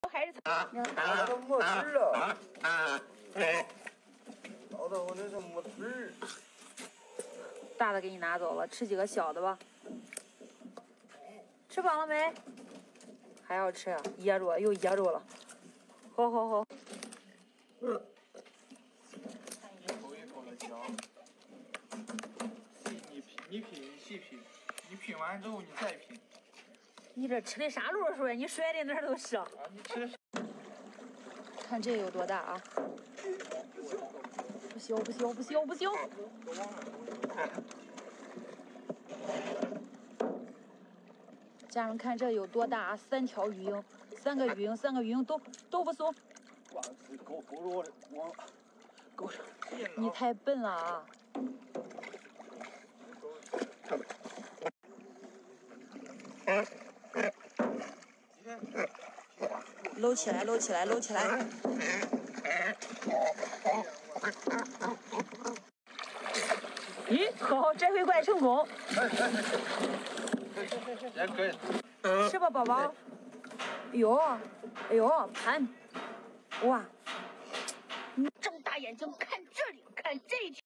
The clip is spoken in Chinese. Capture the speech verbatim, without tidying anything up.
还是打到没吃了，搞得我这是没吃。 大的给你拿走了，吃几个小的吧。吃饱了没？还要吃啊？噎住了，又噎住了。好好好。 嗯。一口一口的嚼。你品，你品，你细品，你品完之后你再品。 你这吃的啥路数呀？你甩的哪儿都是。啊， 你吃的。 看这有多大啊！不小不小不小不小！家人看这有多大啊！三条鱼鹰，三个鱼鹰，三个鱼鹰都都不松。 哇，勾勾着我的网，勾上。 你太笨了啊！搂起来，搂起来，搂起来！咦，好，这回怪成功。 也可以。 是吧，宝宝？哎呦，哎呦，盘，哇！你睁大眼睛看这里，看这一条。